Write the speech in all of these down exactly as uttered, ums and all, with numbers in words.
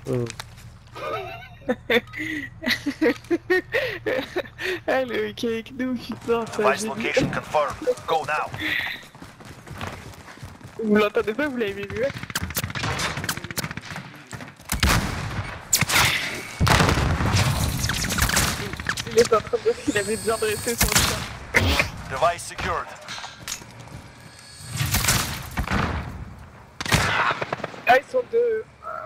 Euh. Ah, le cake nous, putain, ça Device génie. location confirmed. Go now. Vous l'entendez pas, vous l'avez vu? Il est en train de dire qu'il avait bien dressé son chien. Device secured. Ah, ils sont deux.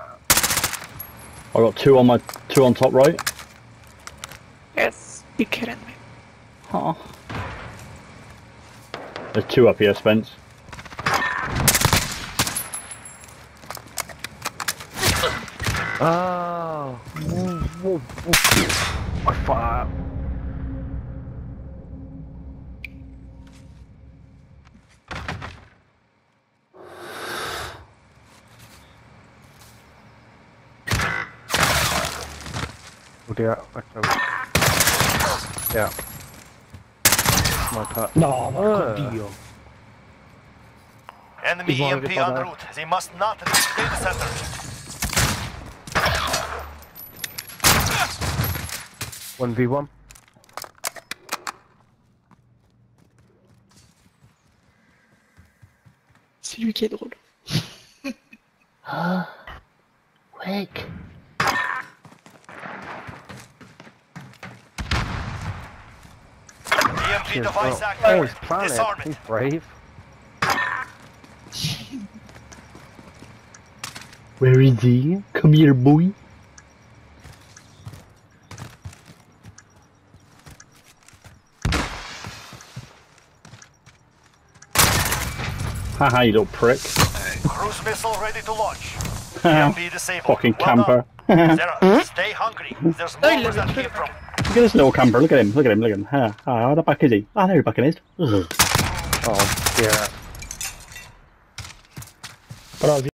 I got two on my two on top right. Yes, you kidding me? Huh. There's two up here, Spence. Ah. I fire. Oh dear, okay. Yeah. My cut. No, ma Dio. Enemy He's E M P already en there. route. They must not reach data center. one v one. C'est lui qui est drôle. Quick. E M P Yes, device oh, active. oh, he's planning. Disarm He's it. brave. Where is he? Come here, boy. Haha, you little prick. Cruise missile ready to launch. E M P disabled. Fucking Well camper. done. Sarah, stay hungry. There's more il where that l'avait came from. Look at this little camper, look at him, look at him, look at him. Ah, ah, how the back is he? Ah, there he fucking is. Ugh. Oh, yeah. Però